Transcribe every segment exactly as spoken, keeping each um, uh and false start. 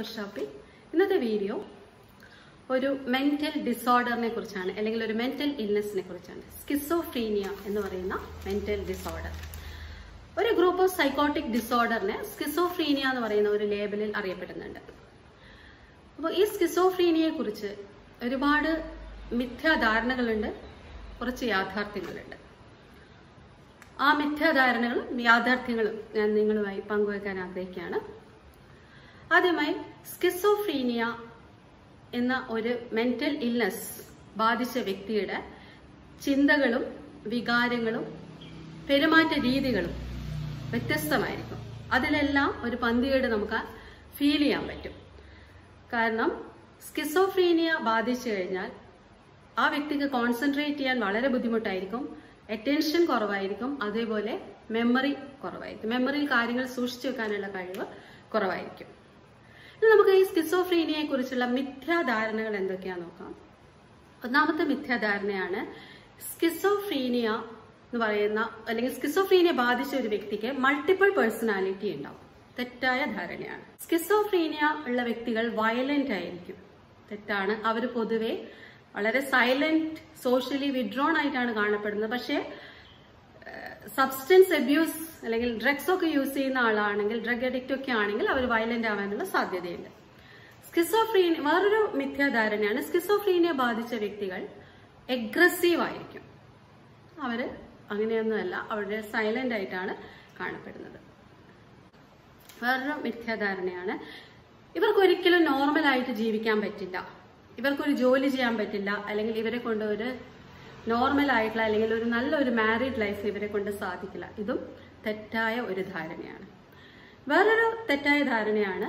Psychoshoppy. ഇന്നത്തെ video ഒരു mental ഡിസോർഡറിനെ കുറിച്ചാണ്, അല്ലെങ്കിൽ ഒരു മെന്റൽ ഇൽനെസിനെ കുറിച്ചാണ്. സ്കിസോഫ്രീനിയ എന്ന് പറയുന്ന മെന്റൽ ഡിസോർഡർ. ഒരു ഗ്രൂപ്പ് ഓഫ് സൈക്കോട്ടിക് ഡിസോർഡറിനെ സ്കിസോഫ്രീനിയ എന്ന് പറയുന്ന ഒരു ലേബലിൽ അറിയപ്പെടുന്നുണ്ട്. അപ്പോൾ ഈ സ്കിസോഫ്രീനിയയെ കുറിച്ച് ഒരുപാട് മിഥ്യാധാരണകളുണ്ട്, കുറച്ച് യാഥാർത്ഥ്യങ്ങളുണ്ട്. ആ മിഥ്യാധാരണകളും യാഥാർത്ഥ്യങ്ങളും ഞാൻ നിങ്ങളുമായി പങ്കുവയ്ക്കാൻ ആഗ്രഹിക്കുകയാണ്. ആദ്യമായി, സ്കിസോഫ്രീനിയ എന്ന ഒരു മെന്റൽ ഇൽനെസ് ബാധിച്ച വ്യക്തിയുടെ ചിന്തകളും വികാരങ്ങളും പെരുമാറ്റ രീതികളും വ്യത്യസ്തമായിരിക്കും. അതിലെല്ലാം ഒരു പന്തികേട് നമുക്ക് ഫീൽ ചെയ്യാൻ പറ്റും. കാരണം സ്കിസോഫ്രീനിയ ബാധിച്ചു കഴിഞ്ഞാൽ ആ വ്യക്തിക്ക് കോൺസെൻട്രേറ്റ് ചെയ്യാൻ വളരെ ബുദ്ധിമുട്ടായിരിക്കും, അറ്റൻഷൻ കുറവായിരിക്കും, അതേപോലെ മെമ്മറി കുറവായിരിക്കും. മെമ്മറിയിൽ കാര്യങ്ങൾ സൂക്ഷിച്ചു വെക്കാനുള്ള കഴിവ് കുറവായിരിക്കും. ഇനി നമുക്ക് ഈ സ്കിസോഫ്രീനിയയെ കുറിച്ചുള്ള മിഥ്യാധാരണകൾ എന്തൊക്കെയാണെന്ന് നോക്കാം. ഒന്നാമത്തെ മിഥ്യാധാരണയാണ് സ്കിസോഫ്രീനിയ എന്ന് പറയുന്ന, അല്ലെങ്കിൽ സ്കിസോഫ്രീനിയ ബാധിച്ച ഒരു വ്യക്തിക്ക് മൾട്ടിപ്പിൾ പേഴ്സണാലിറ്റി ഉണ്ടാവും. തെറ്റായ ധാരണയാണ്. സ്കിസോഫ്രീനിയ ഉള്ള വ്യക്തികൾ വയലന്റ് ആയിരിക്കും. തെറ്റാണ്. അവർ പൊതുവെ വളരെ സൈലന്റ്, സോഷ്യലി വിഡ്രോൺ ആയിട്ടാണ് കാണപ്പെടുന്നത്. പക്ഷേ സബ്സ്റ്റൻസ് അബ്യൂസ് അല്ലെങ്കിൽ ഡ്രഗ്സ് ഒക്കെ യൂസ് ചെയ്യുന്ന ആളാണെങ്കിൽ, ഡ്രഗ് അഡിക്റ്റ് ഒക്കെ ആണെങ്കിൽ അവർ വയലന്റ് ആവാനുള്ള സാധ്യതയുണ്ട്. സ്കിസോഫ്രീനിയ വേറൊരു മിഥ്യാധാരണയാണ്, സ്കിസോഫ്രീനിയ ബാധിച്ച വ്യക്തികൾ എഗ്രസീവ് ആയിരിക്കും. അവര് അങ്ങനെയൊന്നുമല്ല, അവരുടെ സൈലന്റ് ആയിട്ടാണ് കാണപ്പെടുന്നത്. വേറൊരു മിഥ്യാധാരണയാണ്, ഇവർക്ക് ഒരിക്കലും നോർമൽ ആയിട്ട് ജീവിക്കാൻ പറ്റില്ല, ഇവർക്കൊരു ജോലി ചെയ്യാൻ പറ്റില്ല, അല്ലെങ്കിൽ ഇവരെ കൊണ്ട് ഒരു നോർമൽ ആയിട്ടുള്ള അല്ലെങ്കിൽ ഒരു നല്ലൊരു മാരീഡ് ലൈഫ് ഇവരെ കൊണ്ട് സാധിക്കില്ല. ഇതും തെറ്റായ ഒരു ധാരണയാണ്. വേറൊരു തെറ്റായ ധാരണയാണ്,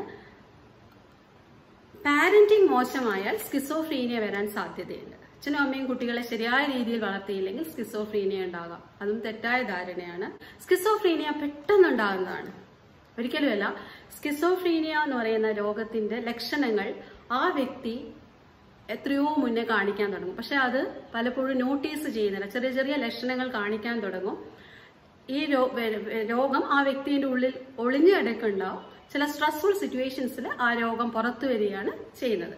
പാരന്റിങ് മോശമായാൽ സ്കിസോഫ്രീനിയ വരാൻ സാധ്യതയുണ്ട്. അച്ഛനും അമ്മയും കുട്ടികളെ ശരിയായ രീതിയിൽ വളർത്തിയില്ലെങ്കിൽ സ്കിസോഫ്രീനിയ ഉണ്ടാകാം. അതും തെറ്റായ ധാരണയാണ്. സ്കിസോഫ്രീനിയ പെട്ടെന്നുണ്ടാകുന്നതാണ്, ഒരിക്കലുമല്ല. സ്കിസോഫ്രീനിയ എന്ന് പറയുന്ന രോഗത്തിന്റെ ലക്ഷണങ്ങൾ ആ വ്യക്തി എത്രയോ മുന്നേ കാണിക്കാൻ തുടങ്ങും. പക്ഷെ അത് പലപ്പോഴും നോട്ടീസ് ചെയ്യുന്നില്ല. ചെറിയ ചെറിയ ലക്ഷണങ്ങൾ കാണിക്കാൻ തുടങ്ങും. ഈ രോഗം ആ വ്യക്തിയുടെ ഉള്ളിൽ ഒളിഞ്ഞു കിടക്കുന്നുണ്ടാവും. ചില സ്ട്രെസ്ഫുൾ സിറ്റുവേഷൻസിൽ ആ രോഗം പുറത്തു വരികയാണ് ചെയ്യുന്നത്.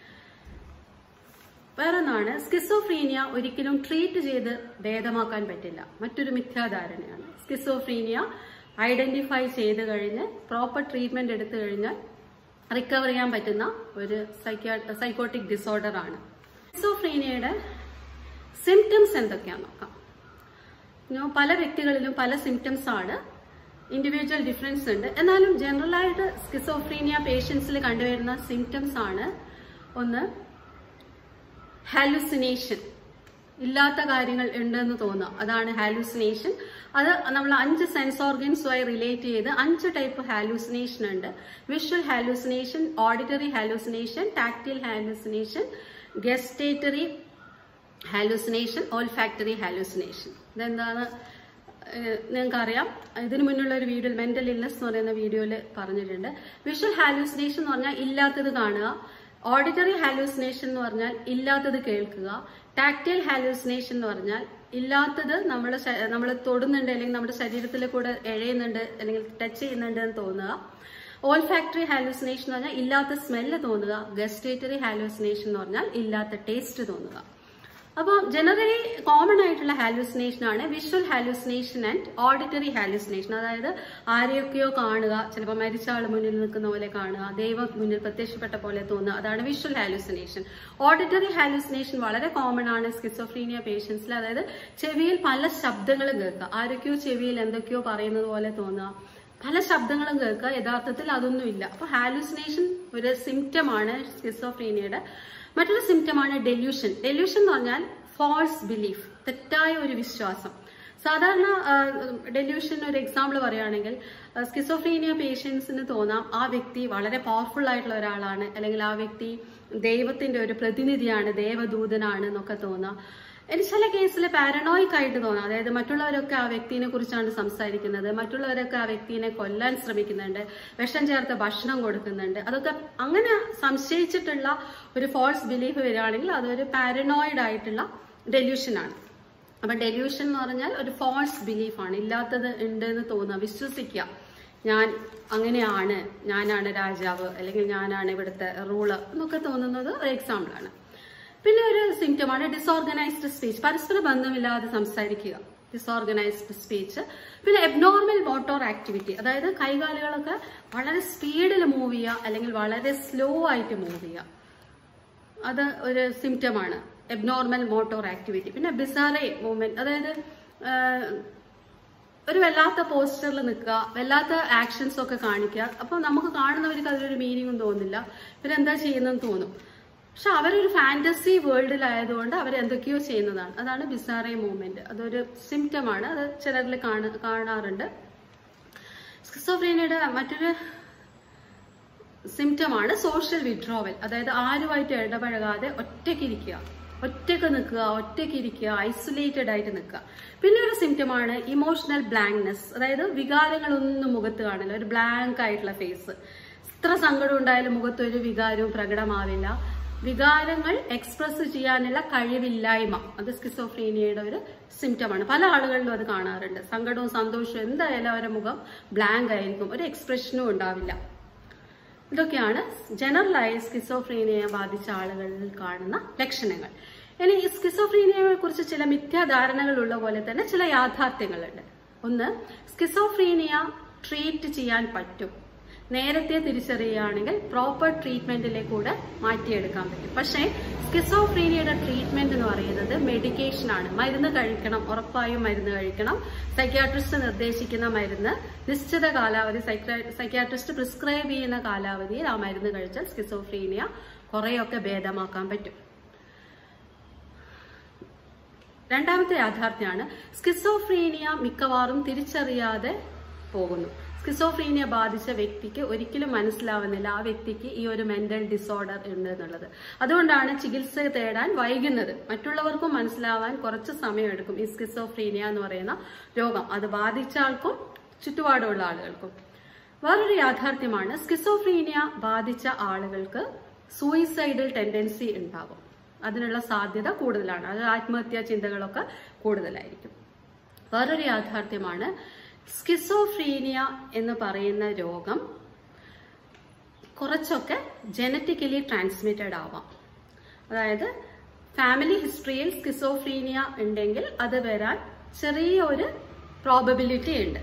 വേറൊന്നാണ്, സ്കിസോഫ്രീനിയ ഒരിക്കലും ട്രീറ്റ് ചെയ്ത് ഭേദമാക്കാൻ പറ്റില്ല. മറ്റൊരു മിഥ്യാധാരണയാണ്. സ്കിസോഫ്രീനിയ ഐഡന്റിഫൈ ചെയ്ത് കഴിഞ്ഞ് പ്രോപ്പർ ട്രീറ്റ്മെന്റ് എടുത്തു കഴിഞ്ഞാൽ റിക്കവർ ചെയ്യാൻ പറ്റുന്ന ഒരു സൈക്കോട്ടിക് ഡിസോർഡർ ആണ്. സ്കിസോഫ്രീനിയയുടെ സിംറ്റംസ് എന്തൊക്കെയാണെന്ന് നോക്കാം. പല വ്യക്തികളിലും പല സിംറ്റംസ് ആണ്, ഇൻഡിവിജ്വൽ ഡിഫറൻസ് ഉണ്ട്. എന്നാലും ജനറൽ ആയിട്ട് സ്കിസോഫ്രീനിയ പേഷ്യൻസിൽ കണ്ടുവരുന്ന സിംറ്റംസ് ആണ്, ഒന്ന് ഹാലുസിനേഷൻ, ഇല്ലാത്ത കാര്യങ്ങൾ ഉണ്ടെന്ന് തോന്നുക, അതാണ് ഹാലുസിനേഷൻ. അത് നമ്മൾ അഞ്ച് സെൻസ് ഓർഗൻസുമായി റിലേറ്റ് ചെയ്ത് അഞ്ച് ടൈപ്പ് ഹാലുസിനേഷൻ ഉണ്ട്. Visual hallucination, auditory hallucination, tactile hallucination, gustatory hallucination, olfactory hallucination. ഇതെന്താണ് നിങ്ങൾക്കറിയാം. ഇതിനു മുന്നുള്ള ഒരു വീഡിയോ മെന്റൽ ഇൽനെസ് എന്ന് പറയുന്ന വീഡിയോയിൽ പറഞ്ഞിട്ടുണ്ട്. വിഷ്വൽ ഹാലുസിനേഷൻ എന്ന് പറഞ്ഞാൽ ഇല്ലാത്തത് കാണുക, ഓഡിറ്ററി ഹാലുസിനേഷൻ എന്ന് പറഞ്ഞാൽ ഇല്ലാത്തത് കേൾക്കുക, ടാക്ടൈൽ ഹാലുസിനേഷൻ എന്ന് പറഞ്ഞാൽ ഇല്ലാത്തത് നമ്മൾ നമ്മൾ തൊടുന്നുണ്ട് അല്ലെങ്കിൽ നമ്മുടെ ശരീരത്തിൽ കൂടെ എഴയുന്നുണ്ട് അല്ലെങ്കിൽ ടച്ച് ചെയ്യുന്നുണ്ട് എന്ന് തോന്നുക. ഓൾഫാക്ടറി ഹാലുസിനേഷൻ എന്ന് പറഞ്ഞാൽ ഇല്ലാത്ത സ്മെല്ല് തോന്നുക. ഗസ്റ്റേറ്ററി ഹാലുസിനേഷൻ എന്ന് പറഞ്ഞാൽ ഇല്ലാത്ത ടേസ്റ്റ് തോന്നുക. അപ്പോൾ ജനറലി കോമൺ ആയിട്ടുള്ള ഹാലുസിനേഷൻ ആണ് visual hallucination and auditory hallucination. അതായത് ആരെയൊക്കെയോ കാണുക, ചിലപ്പോൾ മരിച്ച ആൾ മുന്നിൽ നിൽക്കുന്ന പോലെ കാണുക, ദൈവം മുന്നിൽ പ്രത്യക്ഷപ്പെട്ട പോലെ തോന്നുക, അതാണ് വിഷ്വൽ ഹാലുസിനേഷൻ. ഓഡിറ്ററി ഹാലുസിനേഷൻ വളരെ കോമൺ ആണ് സ്കിസോഫ്രീനിയ പേഷ്യൻസിൽ. അതായത് ചെവിയിൽ പല ശബ്ദങ്ങളും കേൾക്കുക, ആരൊക്കെയോ ചെവിയിൽ എന്തൊക്കെയോ പറയുന്നത് പോലെ തോന്നുക, പല ശബ്ദങ്ങളും കേൾക്കുക, യഥാർത്ഥത്തിൽ അതൊന്നുമില്ല. അപ്പൊ ഹാലുസിനേഷൻ ഒരു സിംറ്റം ആണ് സ്കിസോഫ്രീനിയയുടെ. മറ്റൊരു സിംറ്റമാണ് ഡെല്യൂഷൻ. ഡെല്യൂഷൻ എന്ന് പറഞ്ഞാൽ ഫാൾസ് ബിലീഫ്, തെറ്റായ ഒരു വിശ്വാസം. സാധാരണ ഡെല്യൂഷൻ ഒരു എക്സാമ്പിൾ പറയുകയാണെങ്കിൽ, സ്കിസോഫ്രീനിയ പേഷ്യൻസിന് തോന്നാം ആ വ്യക്തി വളരെ പവർഫുൾ ആയിട്ടുള്ള ഒരാളാണ്, അല്ലെങ്കിൽ ആ വ്യക്തി ദൈവത്തിന്റെ ഒരു പ്രതിനിധിയാണ്, ദേവദൂതനാണ് എന്നൊക്കെ തോന്നാം. ഇനി ചില കേസിൽ പാരനോയിക് ആയിട്ട് തോന്നാം. അതായത് മറ്റുള്ളവരൊക്കെ ആ വ്യക്തിനെ കുറിച്ചാണ് സംസാരിക്കുന്നത്, മറ്റുള്ളവരൊക്കെ ആ വ്യക്തിനെ കൊല്ലാൻ ശ്രമിക്കുന്നുണ്ട്, വിഷം ചേർത്ത് ഭക്ഷണം കൊടുക്കുന്നുണ്ട്. അതൊക്കെ അങ്ങനെ സംശയിച്ചിട്ടുള്ള ഒരു ഫോൾസ് ബിലീഫ് വരികയാണെങ്കിൽ അതൊരു പാരനോയിഡ് ആയിട്ടുള്ള ഡെല്യൂഷനാണ്. അപ്പൊ ഡെല്യൂഷൻ എന്ന് പറഞ്ഞാൽ ഒരു ഫോൾസ് ബിലീഫാണ്, ഇല്ലാത്തത് ഉണ്ട് എന്ന് തോന്നുക, വിശ്വസിക്കുക. ഞാൻ അങ്ങനെയാണ്, ഞാനാണ് രാജാവ്, അല്ലെങ്കിൽ ഞാനാണ് ഇവിടുത്തെ റൂളർ എന്നൊക്കെ തോന്നുന്നത് ഒരു എക്സാമ്പിളാണ്. പിന്നെ ഒരു സിംറ്റമാണ് ഡിസോർഗനൈസ്ഡ് സ്പീച്ച്, പരസ്പര ബന്ധമില്ലാതെ സംസാരിക്കുക, ഡിസോർഗനൈസ്ഡ് സ്പീച്ച്. പിന്നെ എബ്നോർമൽ മോട്ടോർ ആക്ടിവിറ്റി, അതായത് കൈകാലുകളൊക്കെ വളരെ സ്പീഡിൽ മൂവ് ചെയ്യുക അല്ലെങ്കിൽ വളരെ സ്ലോ ആയിട്ട് മൂവ് ചെയ്യുക, അത് ഒരു സിംറ്റമാണ് എബ്നോർമൽ മോട്ടോർ ആക്ടിവിറ്റി. പിന്നെ ബിസാറെ മൂവ്മെന്റ്, അതായത് ഒരു വല്ലാത്ത പോസ്റ്ററിൽ നിൽക്കുക, വല്ലാത്ത ആക്ഷൻസ് ഒക്കെ കാണിക്കുക. അപ്പോൾ നമുക്ക് കാണുന്നവർക്ക് അതിലൊരു മീനിങ്ങും തോന്നില്ല, ഇവരെന്താ ചെയ്യുന്നതെന്ന് തോന്നും. പക്ഷെ അവരൊരു ഫാന്റസി വേൾഡിലായതുകൊണ്ട് അവരെന്തൊക്കെയോ ചെയ്യുന്നതാണ്. അതാണ് ബിസാറെ മൂവ്മെന്റ്. അതൊരു സിംറ്റമാണ്, അത് ചിലരിൽ കാണാറുണ്ട്. സ്കിസോഫ്രീനിയയുടെ മറ്റൊരു സിംറ്റമാണ് സോഷ്യൽ വിഡ്രോവൽ, അതായത് ആരുമായിട്ട് ഇടപഴകാതെ ഒറ്റയ്ക്കിരിക്കുക, ഒറ്റയ്ക്ക് നിൽക്കുക, ഒറ്റയ്ക്കിരിക്കുക, ഐസൊലേറ്റഡ് ആയിട്ട് നിൽക്കുക. പിന്നെ ഒരു സിംറ്റമാണ് ഇമോഷണൽ ബ്ലാങ്ക്നെസ്, അതായത് വികാരങ്ങളൊന്നും മുഖത്ത് കാണില്ല, ഒരു ബ്ലാങ്ക് ആയിട്ടുള്ള ഫേസ്. എത്ര സങ്കടം ഉണ്ടായാലും മുഖത്ത് ഒരു വികാരവും പ്രകടമാവില്ല. വികാരങ്ങൾ എക്സ്പ്രസ് ചെയ്യാനുള്ള കഴിവില്ലായ്മ, അത് സ്കിസോഫ്രീനിയയുടെ ഒരു സിംറ്റമാണ്. പല ആളുകളിലും അത് കാണാറുണ്ട്. സങ്കടവും സന്തോഷവും എന്തായാലും അവരുടെ മുഖം ബ്ലാങ്ക് ആയിരിക്കും, ഒരു എക്സ്പ്രഷനും ഉണ്ടാവില്ല. ഇതൊക്കെയാണ് ജനറലായി സ്കിസോഫ്രീനിയയെ ബാധിച്ച ആളുകളിൽ കാണുന്ന ലക്ഷണങ്ങൾ. ഇനി ഈ സ്കിസോഫ്രീനിയയെ കുറിച്ച് ചില മിഥ്യാധാരണകൾ ഉള്ള പോലെ തന്നെ ചില യാഥാർത്ഥ്യങ്ങളുണ്ട്. ഒന്ന്, സ്കിസോഫ്രീനിയ ട്രീറ്റ് ചെയ്യാൻ പറ്റും. നേരത്തെ തിരിച്ചറിയുകയാണെങ്കിൽ പ്രോപ്പർ ട്രീറ്റ്മെന്റിലേക്ക് കൂടെ മാറ്റിയെടുക്കാൻ പറ്റും. പക്ഷേ സ്കിസോഫ്രീനിയയുടെ ട്രീറ്റ്മെന്റ് എന്ന് പറയുന്നത് മെഡിക്കേഷൻ ആണ്. മരുന്ന് കഴിക്കണം, ഉറപ്പായും മരുന്ന് കഴിക്കണം. സൈക്യാട്രിസ്റ്റ് നിർദ്ദേശിക്കുന്ന മരുന്ന് നിശ്ചിത കാലാവധി, സൈക്യാട്രിസ്റ്റ് പ്രിസ്ക്രൈബ് ചെയ്യുന്ന കാലാവധിയിൽ ആ മരുന്ന് കഴിച്ചാൽ സ്കിസോഫ്രീനിയ കുറെയൊക്കെ ഭേദമാക്കാൻ പറ്റും. രണ്ടാമത്തെ യാഥാർത്ഥ്യമാണ് സ്കിസോഫ്രീനിയ മിക്കവാറും തിരിച്ചറിയാതെ പോകുന്നു. സ്കിസോഫ്രീനിയ ബാധിച്ച വ്യക്തിക്ക് ഒരിക്കലും മനസ്സിലാവുന്നില്ല ആ വ്യക്തിക്ക് ഈ ഒരു മെന്റൽ ഡിസോർഡർ ഉണ്ട് എന്നുള്ളത്. അതുകൊണ്ടാണ് ചികിത്സ തേടാൻ വൈകുന്നത്. മറ്റുള്ളവർക്കും മനസ്സിലാവാൻ കുറച്ച് സമയമെടുക്കും ഈ സ്കിസോഫ്രീനിയ എന്ന് പറയുന്ന രോഗം, അത് ബാധിച്ച ആൾക്കും ചുറ്റുപാടുള്ള ആളുകൾക്കും. വേറൊരു യാഥാർത്ഥ്യമാണ് സ്കിസോഫ്രീനിയ ബാധിച്ച ആളുകൾക്ക് സൂയിസൈഡൽ ടെൻഡൻസി ഉണ്ടാകും. അതിനുള്ള സാധ്യത കൂടുതലാണ്, അത് ആത്മഹത്യാ ചിന്തകളൊക്കെ കൂടുതലായിരിക്കും. വേറൊരു യാഥാർത്ഥ്യമാണ് സ്കിസോഫ്രീനിയ എന്ന് പറയുന്ന രോഗം കുറച്ചൊക്കെ ജനറ്റിക്കലി ട്രാൻസ്മിറ്റഡ് ആവാം. അതായത് ഫാമിലി ഹിസ്റ്ററിയിൽ സ്കിസോഫ്രീനിയ ഉണ്ടെങ്കിൽ അത് വരാൻ ചെറിയൊരു പ്രോബബിലിറ്റി ഉണ്ട്,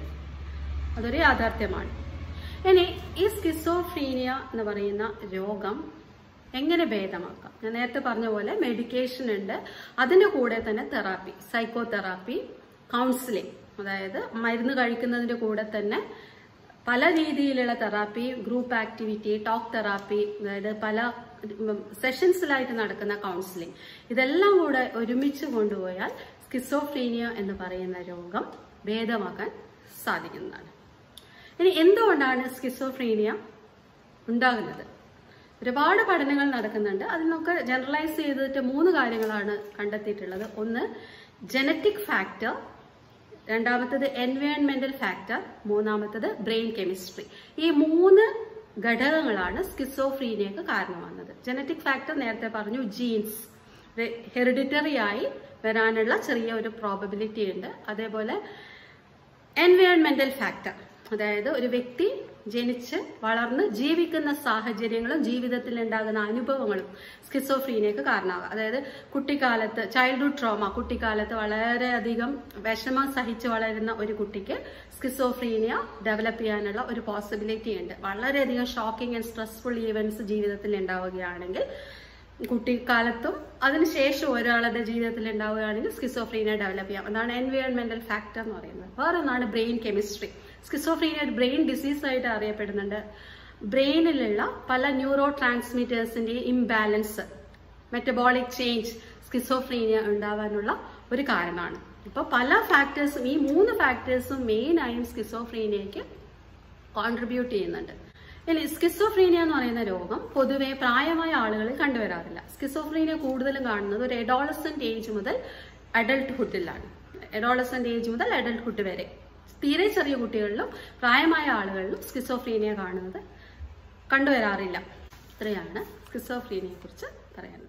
അതൊരു യാഥാർത്ഥ്യമാണ്. ഇനി ഈ സ്കിസോഫ്രീനിയ എന്ന് പറയുന്ന രോഗം എങ്ങനെ ഭേദമാക്കാം? ഞാൻ നേരത്തെ പറഞ്ഞ പോലെ മെഡിക്കേഷൻ ഉണ്ട്, അതിൻ്റെ കൂടെ തന്നെ തെറാപ്പി, സൈക്കോ തെറാപ്പി, കൗൺസിലിംഗ്, അതായത് മരുന്ന് കഴിക്കുന്നതിൻ്റെ കൂടെ തന്നെ പല രീതിയിലുള്ള therapy, group activity, talk therapy, അതായത് പല സെഷൻസിലായിട്ട് നടക്കുന്ന കൗൺസിലിംഗ്, ഇതെല്ലാം കൂടെ ഒരുമിച്ച് കൊണ്ടുപോയാൽ സ്കിസോഫ്രീനിയ എന്ന് പറയുന്ന രോഗം ഭേദമാക്കാൻ സാധിക്കുന്നതാണ്. ഇനി എന്തുകൊണ്ടാണ് സ്കിസോഫ്രീനിയ ഉണ്ടാകുന്നത്? ഒരുപാട് പഠനങ്ങൾ നടക്കുന്നുണ്ട്. അതിനൊക്കെ ജനറലൈസ് ചെയ്തിട്ട് മൂന്ന് കാര്യങ്ങളാണ് കണ്ടെത്തിയിട്ടുള്ളത്. ഒന്ന്, ജനറ്റിക് ഫാക്ടർ, രണ്ടാമത്തത് എൻവയോൺമെന്റൽ ഫാക്ടർ, മൂന്നാമത്തത് ബ്രെയിൻ കെമിസ്ട്രി. ഈ മൂന്ന് ഘടകങ്ങളാണ് സ്കിസോഫ്രീനിയക്ക് കാരണമാകുന്നത്. ജനറ്റിക് ഫാക്ടർ നേരത്തെ പറഞ്ഞു, ജീൻസ്, ഹെറിഡിറ്ററി ആയി വരാനുള്ള ചെറിയ ഒരു പ്രോബബിലിറ്റി ഉണ്ട്. അതേപോലെ എൻവയോൺമെന്റൽ ഫാക്ടർ, അതായത് ഒരു വ്യക്തി ജനിച്ച് വളർന്ന് ജീവിക്കുന്ന സാഹചര്യങ്ങളും ജീവിതത്തിൽ ഉണ്ടാകുന്ന അനുഭവങ്ങളും സ്കിസോഫ്രീനിയക്ക് കാരണമാകും. അതായത് കുട്ടിക്കാലത്ത് ചൈൽഡ്ഹുഡ് ട്രോമ, കുട്ടിക്കാലത്ത് വളരെയധികം വിഷമം സഹിച്ച് വളരുന്ന ഒരു കുട്ടിക്ക് സ്കിസോഫ്രീനിയ ഡെവലപ്പ് ചെയ്യാനുള്ള ഒരു പോസിബിലിറ്റി ഉണ്ട്. വളരെയധികം ഷോക്കിംഗ് ആൻഡ് സ്ട്രെസ്ഫുൾ ഈവൻറ്റ്സ് ജീവിതത്തിൽ ഉണ്ടാവുകയാണെങ്കിൽ, കുട്ടിക്കാലത്തും അതിനുശേഷം ഒരാളുടെ ജീവിതത്തിൽ ഉണ്ടാവുകയാണെങ്കിൽ സ്കിസോഫ്രീനിയ ഡെവലപ്പ് ചെയ്യാം. അതാണ് എൻവയോൺമെന്റൽ ഫാക്ടർ എന്ന് പറയുന്നത്. വേറൊന്നാണ് ബ്രെയിൻ കെമിസ്ട്രി. സ്കിസോഫ്രീനിയ ഒരു ബ്രെയിൻ ഡിസീസ് ആയിട്ട് അറിയപ്പെടുന്നുണ്ട്. ബ്രെയിനിലുള്ള പല ന്യൂറോ ട്രാൻസ്മിറ്റേഴ്സിന്റെ ഇംബാലൻസ്, മെറ്റബോളിക് ചേഞ്ച് സ്കിസോഫ്രീനിയ ഉണ്ടാവാനുള്ള ഒരു കാരണമാണ്. ഇപ്പൊ പല ഫാക്ടേഴ്സും, ഈ മൂന്ന് ഫാക്ടേഴ്സും മെയിനായും സ്കിസോഫ്രീനിയയ്ക്ക് കോൺട്രിബ്യൂട്ട് ചെയ്യുന്നുണ്ട്. ഇനി സ്കിസോഫ്രീനിയ എന്ന് പറയുന്ന രോഗം പൊതുവെ പ്രായമായ ആളുകളിൽ കണ്ടുവരാറില്ല. സ്കിസോഫ്രീനിയ കൂടുതലും കാണുന്നത് ഒരു അഡോളസെന്റ് ഏജ് മുതൽ അഡൾട്ട്ഹുഡിലാണ്. അഡോളസെന്റ് ഏജ് മുതൽ അഡൾട്ട്ഹുഡ് വരെ തീരെ ചെറിയ കുട്ടികളിലും പ്രായമായ ആളുകളിലും സ്കിസോഫ്രീനിയ കാണുന്നത് കണ്ടുവരാറില്ല. ഇത്രയാണ് സ്കിസോഫ്രീനിയയെ കുറിച്ച് പറയാനുള്ളത്.